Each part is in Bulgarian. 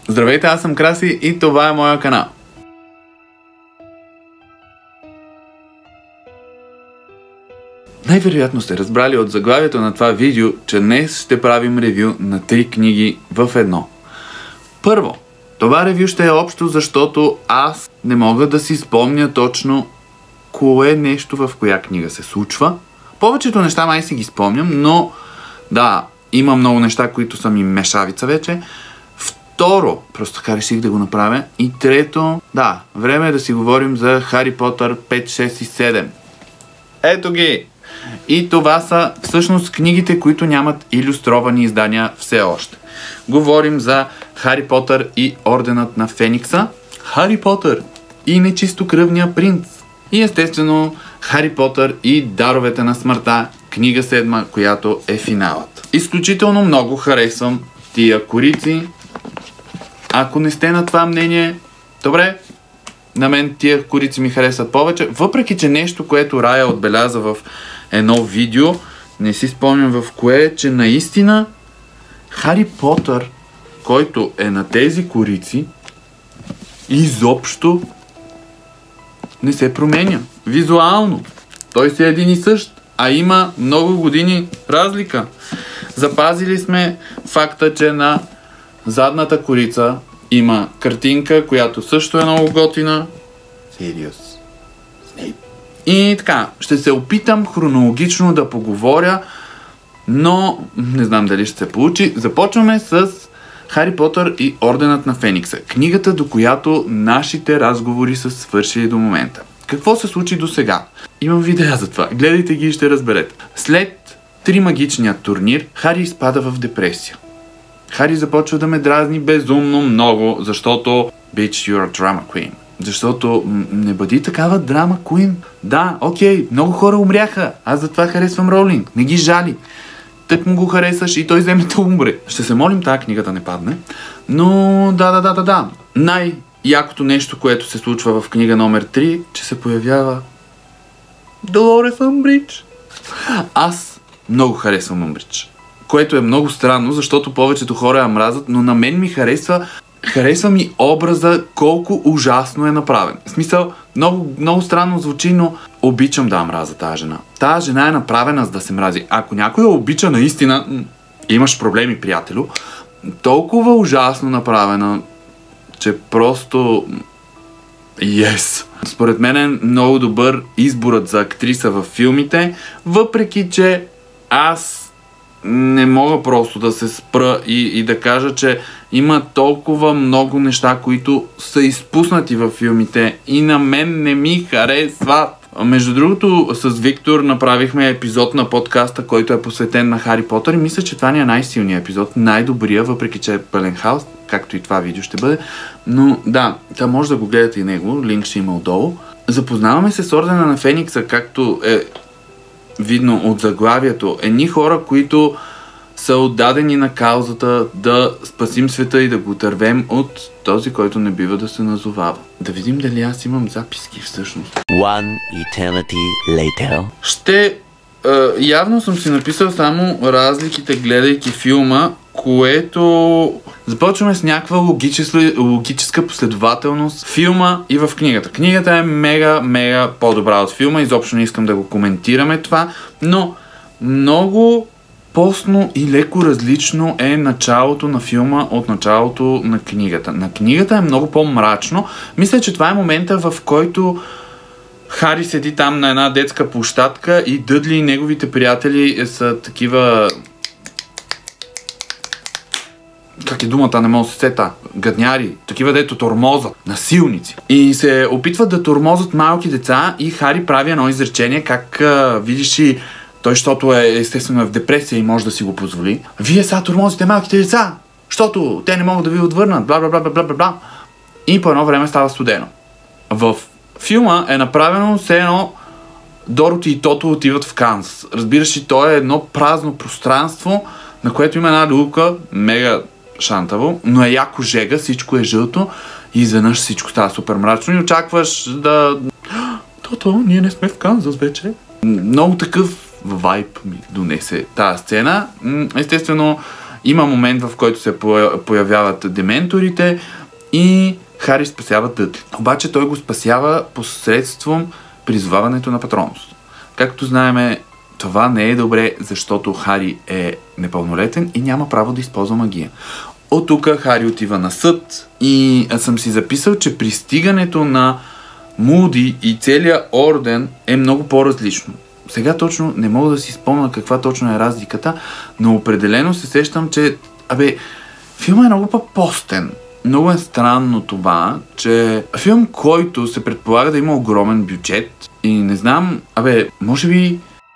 Здравейте, аз съм Краси и това е моя канал. Най-вероятно сте разбрали от заглавието на това видео, че днес ще правим ревю на 3 книги в едно. Първо, това ревю ще е общо, защото аз не мога да си спомня точно кое нещо в коя книга се случва. Повечето неща май си ги спомням, но да, има много неща, които са ми мешавица вече. Второ, просто така реших да го направя. И трето, да, време е да си говорим за Хари Потър 5, 6 и 7. Ето ги! И това са всъщност книгите, които нямат илюстровани издания все още. Говорим за Хари Потър и Орденът на Феникса, Хари Потър и Нечистокръвния принц и естествено Хари Потър и Даровете на смъртта, книга 7, която е финалът. Изключително много харесвам тия корици. Ако не сте на това мнение, добре, на мен тия корици ми харесват повече, въпреки че нещо, което Рая отбеляза в едно видео, не си спомням в кое, че наистина Хари Потър, който е на тези корици, изобщо не се променя. Визуално. Той си е един и същ, а има много години разлика. Запазили сме факта, че на задната корица има картинка, която също е много готина. Сириус Снейп. И така, ще се опитам хронологично да поговоря, но не знам дали ще се получи. Започваме с Хари Потър и Орденът на Феникса. Книгата, до която нашите разговори са свършили до момента. Какво се случи до сега? Имам видеа за това. Гледайте ги и ще разберете. След 3 магичния турнир, Хари изпада в депресия. Хари започва да ме дразни безумно много, защото Bitch, you're a drama queen. Защото не бъди такава драма queen. Да, окей, много хора умряха. Аз затова харесвам Роулинг. Не ги жали. Тък му го харесаш и той вземе да умре. Ще се молим тази книга да не падне. Но да. Най-якото нещо, което се случва в книга номер 3, че се появява Долорес Амбридж. Аз много харесвам Амбридж. Което е много странно, защото повечето хора я мразят, но на мен ми харесва ми образа колко ужасно е направен. В смисъл, много странно звучи, но обичам да мразя тази жена. Тази жена е направена за да се мрази. Ако някой я обича наистина, имаш проблеми, приятелю, толкова ужасно направена, че просто... Yes! Според мен е много добър изборът за актриса във филмите, въпреки че аз не мога просто да се спра и да кажа, че има толкова много неща, които са изпуснати във филмите и на мен не ми харесват. Между другото, с Виктор направихме епизод на подкаста, който е посветен на Хари Потър и мисля, че това ни е най-силният епизод, най-добрия, въпреки че е пълен хаос, както и това видео ще бъде. Но да, може да го гледате и него, линк ще има отдолу. Запознаваме се с Ордена на Феникса, както е видно от заглавието. Едни хора, които са отдадени на каузата да спасим света и да го отървем от този, който не бива да се назовава. Да видим дали аз имам записки всъщност. One eternity later. Явно съм си написал само разликите, гледайки филма, което... Започваме с някаква логическа последователност в филма и в книгата. Книгата е мега по-добра от филма, изобщо не искам да го коментираме това, но много постно и леко различно е началото на филма от началото на книгата. На книгата е много по-мрачно. Мисля, че това е момента, в който Хари седи там на една детска площадка и Дъдли и неговите приятели са такива... Как е думата, не мога да се сета. Гадняри, такива дето тормозат, насилници. И се опитват да тормозат малки деца и Хари прави едно изречение, как видиш и той, защото е естествено в депресия и може да си го позволи. Вие сега тормозите малките деца, защото те не могат да ви отвърнат, бла. И по едно време става студено. В филма е направено все едно Дороти и Тото отиват в Канзас. Разбираш ли, то е едно празно пространство, на което има една люлка, мега шантаво, но е яко жега, всичко е жълто и изведнъж всичко става супер мрачно и очакваш да... Тото, ние не сме в Канзас вече. Много такъв вайб ми донесе тази сцена. Естествено, Има момент, в който се появяват дементорите и Хари спасява Дъдли. Обаче той го спасява посредством призоваването на Патронус. Както знаем, това не е добре, защото Хари е непълнолетен и няма право да използва магия. От тук Хари отива на съд и съм си записал, че пристигането на Муди и целият орден е много по-различно. Сега точно не мога да си спомня каква точно е разликата, но определено се сещам, че филмът е много по-постен. Много е странно това, че филм, който се предполага да има огромен бюджет и не знам, може би...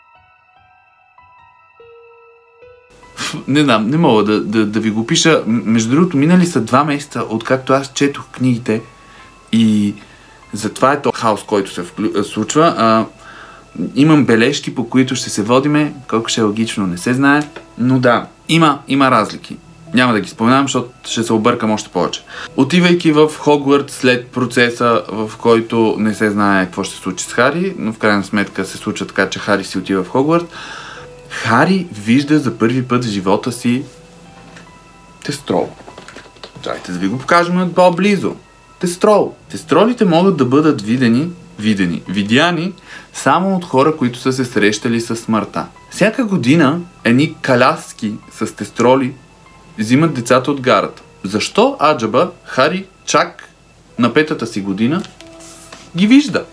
Не знам, не мога да ви го пиша. Между другото, минали са 2 месеца, откакто аз четох книгите и затова е то хаос, който се случва. Имам бележки, по които ще се водиме, колко ще е логично, не се знае, но да, има разлики. Няма да ги споменавам, защото ще се объркам още повече. Отивайки в Хогвартс след процеса, в който не се знае какво ще се случи с Хари, но в крайна сметка се случва така, че Хари си отива в Хогвартс, Хари вижда за първи път в живота си Тестрол. Чайте да ви го покажем по-близо. Тестрол. Тестролите могат да бъдат видяни само от хора, които са се срещали с смъртта. Всяка година едни коляски с тестроли взимат децата от гарата. Защо аджаба Хари чак на 5-та си година ги вижда?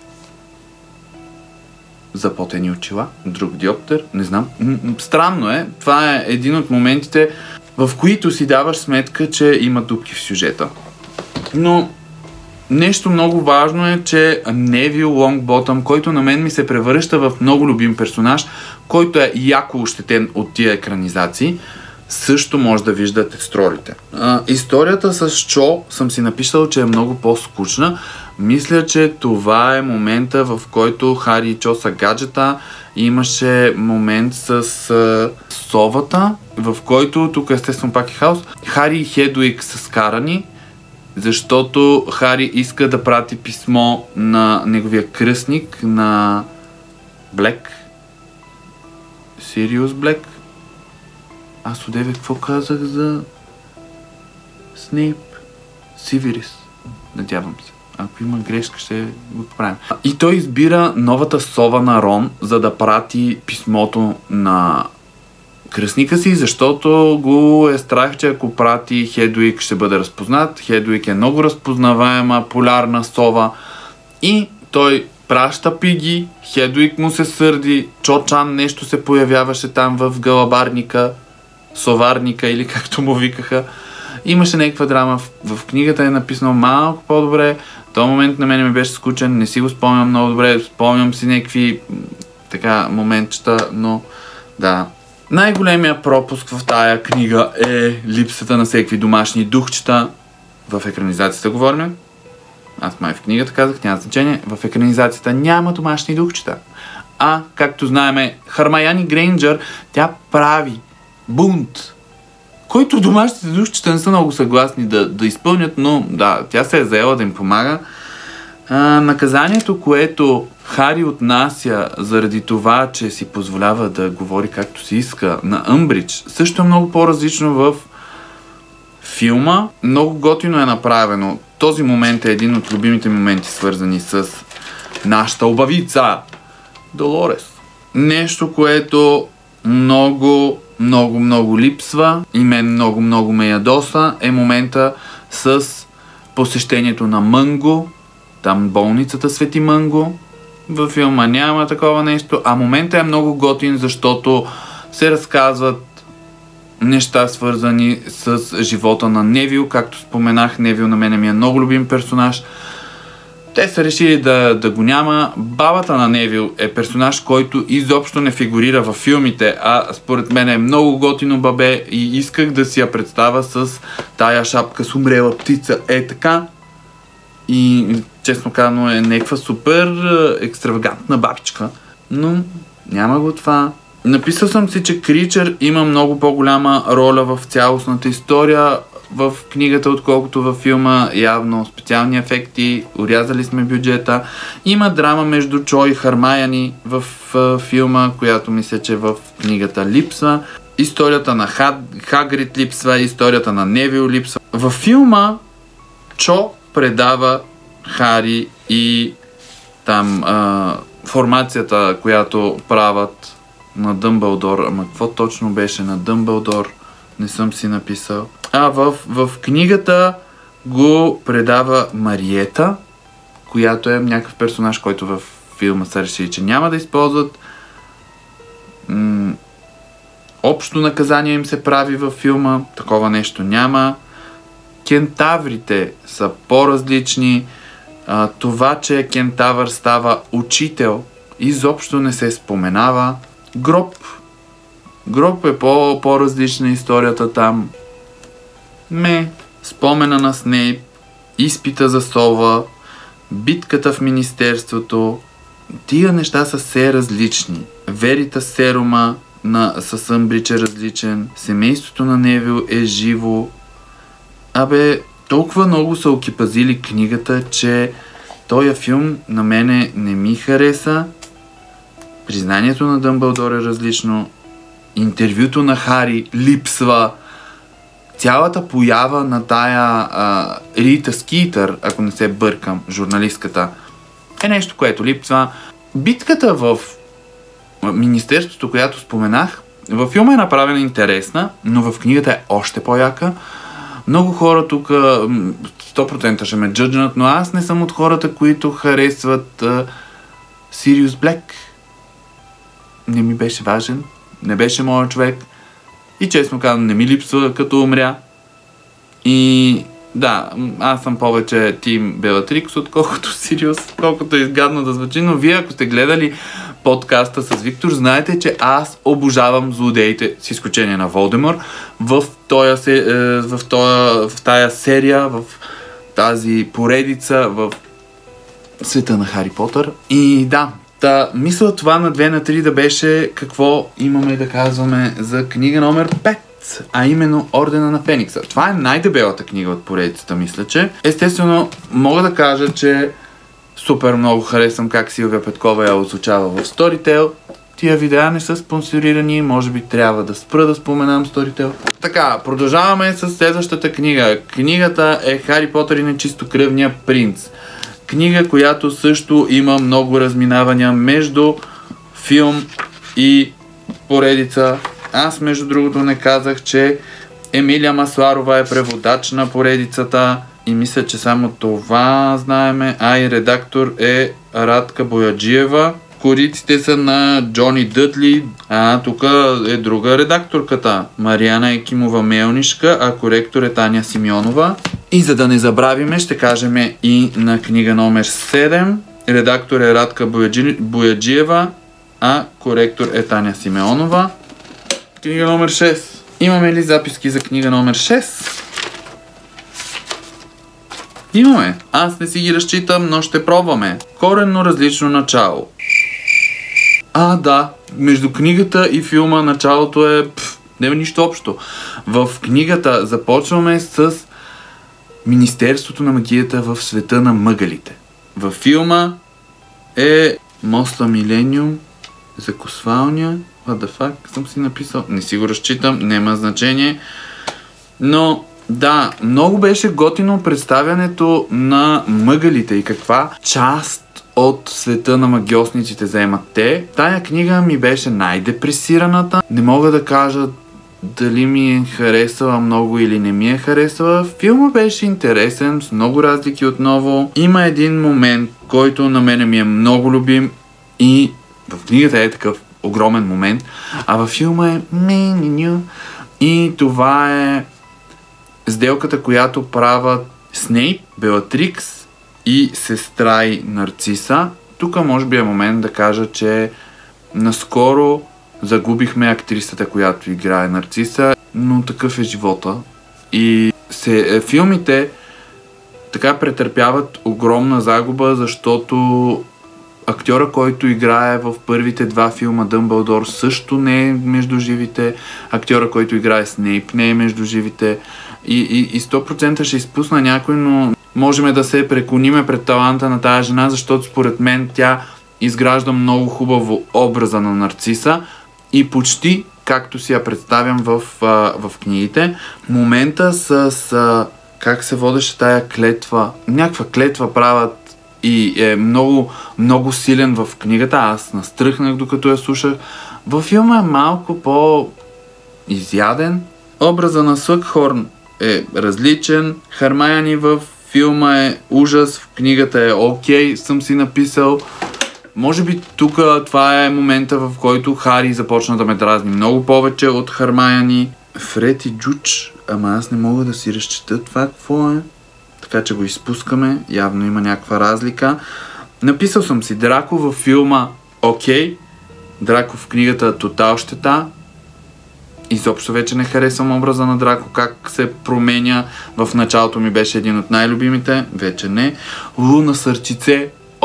Запотени очила, друг диоптер, не знам. Странно е. Това е един от моментите, в които си даваш сметка, че има дупки в сюжета. Но нещо много важно е, че Невил Лонгботъм, който на мен ми се превръща в много любим персонаж, който е яко ощетен от тия екранизации, също може да вижда тестролите. Историята с Чо съм си написал, че е много по-скучна. Мисля, че това е момента, в който Хари и Чо са гаджета. Имаше момент с совата, в който, тук естествено пак е хаос, Хари и Хедуик са скарани, защото Хари иска да прати писмо на неговия кръстник, на Блек. Сириус Блек. Аз одеве какво казах за Снейп? Сиверис. Надявам се. Ако има грешка, ще го поправим. И той избира новата сова на Рон, за да прати писмото на кръстника си, защото го е страх, че ако прати Хедуик ще бъде разпознат. Хедуик е много разпознаваема, полярна сова и той праща Пиги, Хедуик му се сърди, Чо-чан нещо се появяваше там в галабарника, соварника или както му викаха. Имаше някаква драма. В книгата е написано малко по-добре. Този момент на мен ми беше скучен, не си го спомням много добре. Спомням си някакви моментчета, но да. Най-големия пропуск в тая книга е липсата на всеки домашни духчета. В екранизацията говорим. Аз май в книгата казах, няма значение. В екранизацията няма домашни духчета. Както знаеме, Хармаяни Грейнджър, тя прави бунт, който домашните духчета не са много съгласни да изпълнят, но да, тя се е заела да им помага. Наказанието, което Хари отнася заради това, че си позволява да говори както си иска на Умбридж, също е много по-различно в филма. Много готино е направено. Този момент е един от любимите моменти, свързани с нашата обавица Долорес. Нещо, което много липсва и мен много ме ядоса, е момента с посещението на Мънго, там болницата Свети Мънго. Във филма няма такова нещо, а моментът е много готин, защото се разказват неща, свързани с живота на Невил. Както споменах, Невил на мен ми е много любим персонаж. Те са решили да го няма. Бабата на Невил е персонаж, който изобщо не фигурира във филмите, а според мен е много готино бабе и исках да си я представя с тая шапка с умрела птица. Така. И честно казано е някаква супер екстравагантна бабичка. Но няма го това. Написал съм си, че Кричър има много по-голяма роля в цялостната история в книгата, отколкото във филма. Явно специални ефекти, урязали сме бюджета. Има драма между Чо и Хармаяни в филма, която мисля, че в книгата липсва. историята на Хагрид липсва, историята на Невил липсва. Във филма Чо предава Хари и там формацията, която правят на Дъмбълдор. Ама какво точно беше на Дъмбълдор? Не съм си написал. В книгата го предава Мариета, която е някакъв персонаж, който във филма са решили, че няма да използват. Общо наказание им се прави във филма. Такова нещо няма. Кентаврите са по-различни. Това, че кентавър става учител, изобщо не се споменава. Гроб е по-различна историята там. Спомена на Снейп, изпита за Сова, битката в Министерството. Тия неща са все различни. Верита Серума сЪмбридж е различен. Семейството на Невил е живо. Толкова много са окипазили книгата, че този филм на мене не ми хареса. Признанието на Дъмбълдор е различно. Интервюто на Хари липсва. Цялата поява на тая Рита Скитър, ако не се бъркам, журналистката, е нещо, което липсва. Битката в Министерството, която споменах, във филма е направена интересна, но в книгата е още по-яка. Много хора тук 100% ще ме джъджнат, но аз не съм от хората, които харесват Сириус Блек. Не ми беше важен, не беше моят човек и честно казвам не ми липсва като умря. И да, аз съм повече тим Белатрикс, отколкото Сириус, колкото е изгадно да звучи, но вие ако сте гледали подкаста с Виктор, знаете, че аз обожавам злодеите, с изключение на Волдемор, в тая серия, в тази поредица, в света на Хари Потър. И да, мисля това на 2 на 3 да беше какво имаме да казваме за книга номер 5. А именно Ордена на Феникса. Това е най-дебелата книга от поредицата, мисля, че. Естествено, мога да кажа, че супер много харесвам как Силвия Петкова я озвучава в Storytel. Тия видеа не са спонсорирани, може би трябва да спра да споменам Storytel. Така, продължаваме с следващата книга. Книгата е Хари Потър и Нечистокръвния принц. Книга, която също има много разминавания между филм и поредица. Аз, между другото, не казах, че Емилия Масларова е преводач на поредицата и мисля, че само това знаеме. И редактор е Радка Бояджиева. Кориците са на Джони Дъдли. Тук е друга редакторката. Мариана Екимова Мелнишка, а коректор е Таня Симеонова. И за да не забравиме, ще кажем и на книга номер 7. Редактор е Радка Бояджиева, а коректор е Таня Симеонова. Книга номер 6. Имаме ли записки за книга номер 6? Имаме. Аз не си ги разчитам, но ще пробваме. Коренно различно начало. Да. Между книгата и филма началото е... няма нищо общо. В книгата започваме с Министерството на магията в света на мъгалите. Във филма е Моста Милениум, Закосвалня... What the fuck съм си написал? Не си го разчитам, няма значение. Но да, много беше готино представянето на мъгалите и каква част от света на магиосниците заемат те. Тая книга ми беше най-депресираната. Не мога да кажа дали ми е харесала много или не ми е харесала. Филма беше интересен, с много разлики отново. Има един момент, който на мене ми е много любим и в книгата е такъв огромен момент, а във филма е и това е сделката, която правят Снейп, Белатрикс и сестра й Нарциса. Тук може би е момент да кажа, че наскоро загубихме актрисата, която играе Нарциса, но такъв е живота. И филмите така претърпяват огромна загуба, защото актьора, който играе в първите 2 филма Дъмбълдор, също не е между живите. Актьора, който играе Снейп, не е между живите. И 100% ще изпусна някой, но можем да се преклониме пред таланта на тая жена, защото според мен тя изгражда много хубаво образа на Нарциса и почти както си я представям в книгите. Момента с как се водеше тая клетва, някаква клетва правят и е много, много силен в книгата. Аз настръхнах докато я слушах. Във филма е малко по-изяден. Образа на Слъгхорн е различен. Хармайони в филма е ужас, в книгата е окей, съм си написал. Може би тук това е момента, в който Хари започна да ме дразни много повече от Хармайони. Фред и Джуч, ама аз не мога да си разчета това какво е. Така че го изпускаме, явно има някаква разлика. Написал съм си Драко във филма окей, Драко в книгата тотал щета. Изобщо вече не харесвам образа на Драко, как се променя. В началото ми беше един от най-любимите, вече не. Луна Сърчице,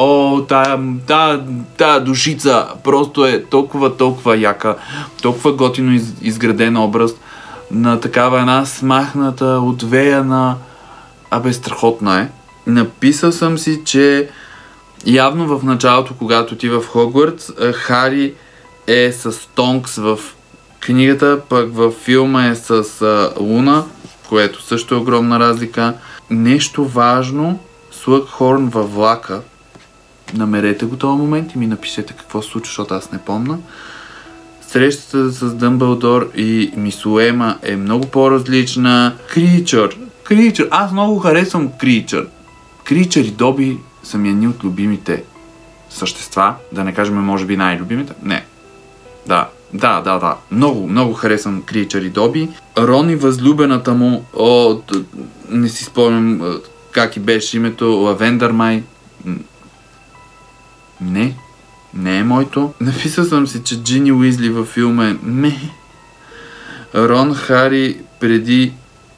тая душица просто е толкова яка, толкова готино изграден образ на такава една смахната, отвеяна, страхотна е. Написал съм си, че явно в началото, когато отива в Хогвартс, Хари е с Тонкс в книгата, пък във филма е с Луна, което също е огромна разлика. Нещо важно, Слъгхорн във влака. Намерете го този момент и ми напишете какво се случва, защото аз не помня. Срещата с Дъмбълдор и Мис Уема е много по-различна. Кричър. Аз много харесвам Кричър. Кричър и Доби са ми едни от любимите същества. Да не кажем, може би най-любимите. Не. Да. Много харесвам Кричър и Доби. Рон и възлюбената му, не си спомням как и беше името, Лавендър май. Не е моето. Написал съм си, че Джини Уизли във филма е Рон, Хари преди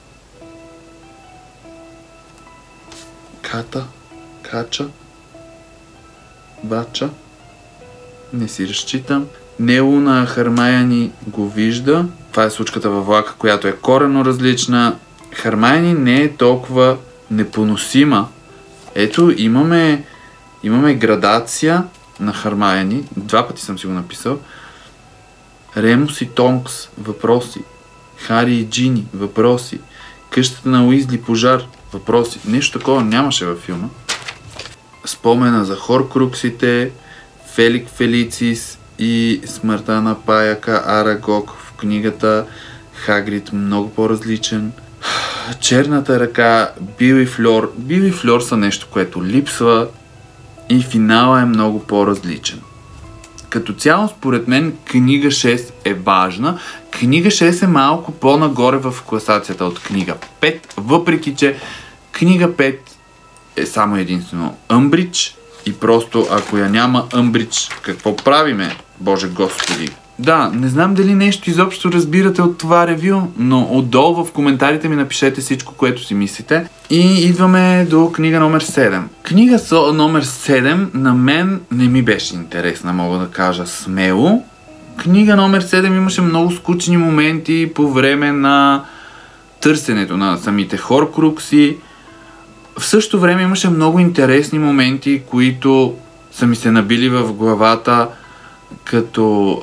Бача. Не си разчитам. Не Луна, Хармайони го вижда. Това е случката във влака, която е коренно различна. Хармайони не е толкова непоносима. Ето, имаме градация на Хармайони. 2 пъти съм си го написал. Ремус и Тонкс, въпроси. Хари и Джини, въпроси. Къщата на Уизли, пожар, въпроси. Нещо такова нямаше във филма. Спомена за хоркруксите, Фелик Фелицис и смъртта на паяка Арагог в книгата. Хагрид много по-различен. Черната ръка, Бил и Фльор. Бил и Фльор са нещо, което липсва. И финала е много по-различен. Като цяло, според мен, книга 6 е важна. Книга 6 е малко по-нагоре в класацията от книга 5, въпреки че книга 5 е само единственоЪмбридж и просто ако я нямаЪмбридж, какво правиме, Боже Господи? Да, не знам дали нещо изобщо разбирате от това ревю, но отдолу в коментарите ми напишете всичко, което си мислите. И идваме до книга номер 7. Книга номер 7 на мен не ми беше интересна, мога да кажа смело. Книга номер 7 имаше много скучни моменти по време на търсенето на самите хоркрукси. В същото време имаше много интересни моменти, които са ми се набили в главата, като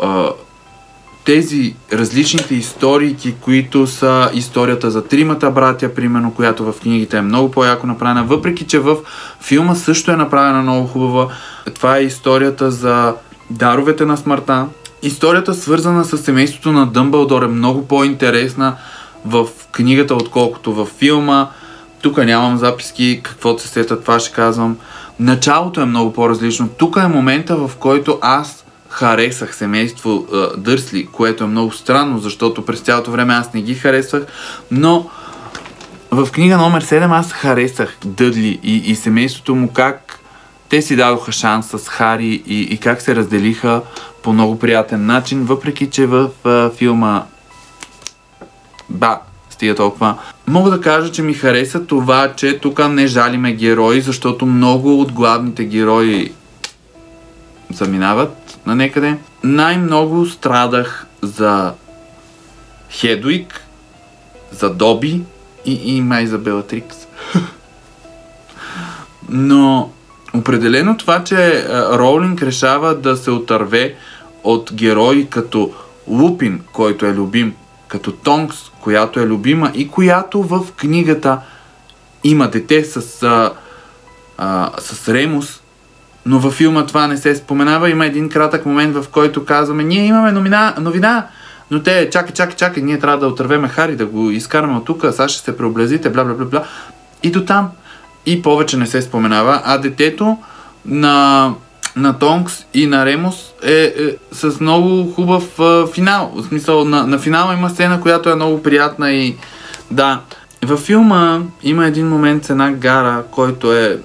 тези различните истории, които са историята за тримата братя, примерно, която в книгите е много по-яко направена, въпреки че в филма също е направена много хубава. Това е историята за даровете на смъртта. Историята, свързана с семейството на Дъмбълдор, е много по-интересна в книгата, отколкото във филма. Тук нямам записки, каквото се сета, това ще казвам. Началото е много по-различно. Тук е момента, в който аз харесах семейство Дърсли, което е много странно, защото през цялото време аз не ги харесвах, но в книга номер 7 аз харесах Дъдли и семейството му, как те си дадоха шанс с Хари и как се разделиха по много приятен начин, въпреки че в филма стига толкова. Мога да кажа, че ми хареса това, че тук не жалиме герои, защото много от главните герои заминават на некъде. Най-много страдах за Хедуик, за Доби и май за Белатрикс. Но определено това, че Роулинг решава да се отърве от герои като Лупин, който е любим, като Тонкс, която е любима и която в книгата има дете с Ремус, но във филма това не се споменава. Има един кратък момент, в който казваме: ние имаме новина, но те, чакай, ние трябва да отървеме Хари, да го изкараме от тук, сега ще се преоблезите, бла. И до там. И повече не се споменава, а детето на Тонкс и на Ремус е с много хубав финал. В смисъл, на финала има сцена, която е много приятна и да. Във филма има един момент с една гара, който е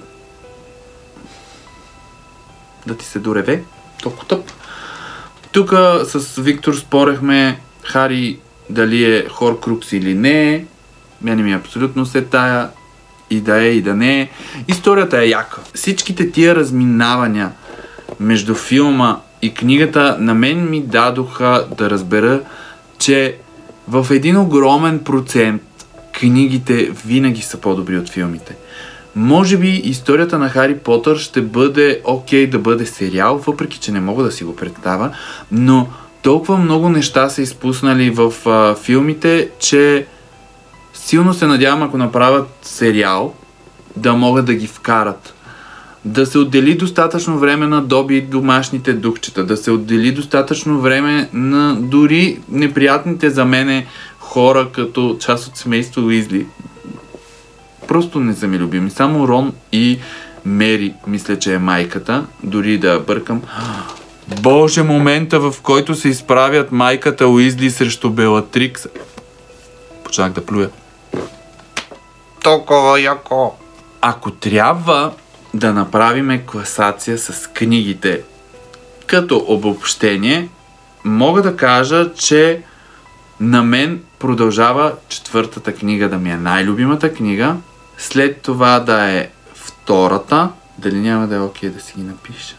да ти се дореве, толкова тъп. Тук с Виктор спорехме Хари дали е Хоркрукс или не. Мене ми абсолютно се тая. И да е, и да не е. Историята е яка. Всичките тия разминавания между филма и книгата на мен ми дадоха да разбера, че в един огромен процент книгите винаги са по-добри от филмите. Може би историята на Хари Потър ще бъде окей да бъде сериал, въпреки че не мога да си го представя, но толкова много неща са изпуснали в филмите, че силно се надявам, ако направят сериал, да могат да ги вкарат. Да се отдели достатъчно време на Доби и домашните духчета, да се отдели достатъчно време на дори неприятните за мене хора, като част от семейство Уизли. Просто не са ми любими. Само Рон и Мери, мисля, че е майката, дори да бъркам. Боже, момента, в който се изправят майката Уизли срещу Белатрикс. Почнах да плюя. Толкова яко! Ако трябва да направиме класация с книгите като обобщение, мога да кажа, че на мен продължава четвъртата книга да ми е най-любимата книга, след това да е втората. Дали няма да е окей да си ги напиша?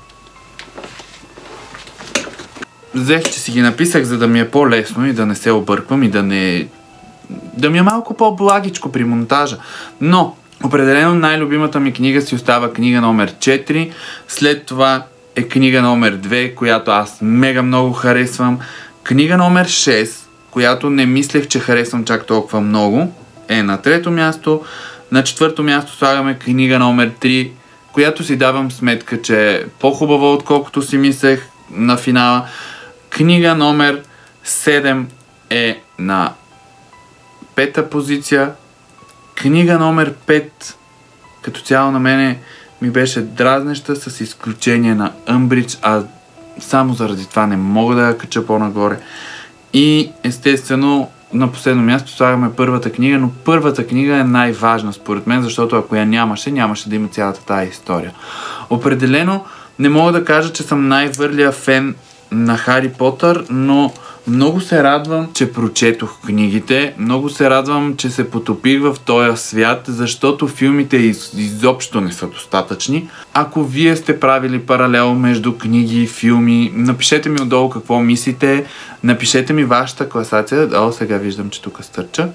Взех, че си ги написах, за да ми е по-лесно и да не се обърквам и да ми е малко по-благичко при монтажа. Но определено най-любимата ми книга си остава книга номер 4. След това е книга номер 2, която аз мега много харесвам. Книга номер 6, която не мислех, че харесвам чак толкова много, е на трето място. На четвърто място слагаме книга номер 3, която си давам сметка, че е по-хубава, отколкото си мислех на финала. Книга номер 7 е на пета позиция. Книга номер 5 като цяло на мене ми беше дразнеща, с изключение на Умбридж, а само заради това не мога да я кача по-нагоре. И естествено на последно място слагаме първата книга, но първата книга е най-важна според мен, защото ако я нямаше да има цялата тая история. Определено не мога да кажа, че съм най-върлия фен на Хари Потър, но много се радвам, че прочетох книгите, много се радвам, че се потопих в този свят, защото филмите изобщо не са достатъчни. Ако вие сте правили паралел между книги и филми, напишете ми отдолу какво мислите, напишете ми вашата класация. Сега виждам, че тук стърча.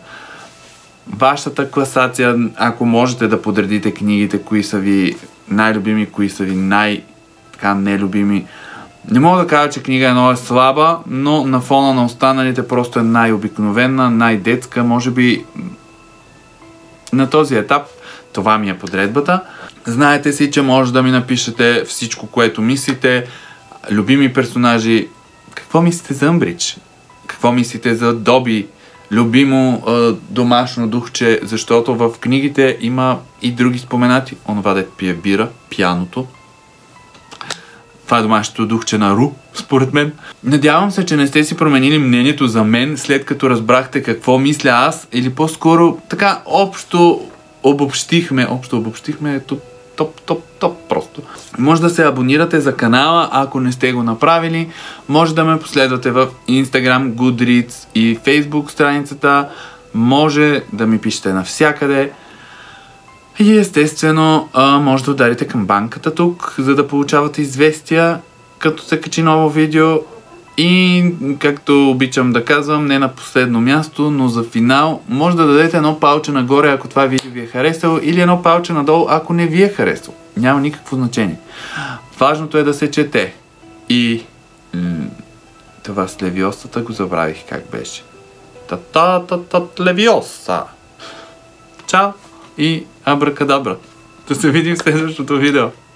Вашата класация, ако можете да подредите книгите, кои са ви най-любими, кои са ви най-нелюбими. Не мога да кажа, че книга 1 е слаба, но на фона на останалите просто е най-обикновена, най-детска. Може би на този етап това ми е подредбата. Знаете си, че може да ми напишете всичко, което мислите. Любими персонажи. Какво мислите за Умбридж? Какво мислите за Доби? Любимо домашно духче, защото в книгите има и други споменати. Онова дет пие бира, пияното. Това е домашното духче на Ру, според мен. Надявам се, че не сте си променили мнението за мен, след като разбрахте какво мисля аз, или по-скоро така общо обобщихме топ просто. Може да се абонирате за канала, ако не сте го направили. Може да ме последвате в Instagram, Goodreads и Facebook страницата. Може да ми пишете навсякъде. И естествено, може да ударите към банката тук, за да получавате известия, като се качи ново видео. И, както обичам да казвам, не на последно място, но за финал, може да дадете едно палче нагоре, ако това видео ви е харесало, или едно палче надолу, ако не ви е харесало. Няма никакво значение. Важното е да се чете. И Това с левиосата го забравих как беше. Та-та-та-та левиоса. Чао и абракадабра. Да се видим в следващото видео.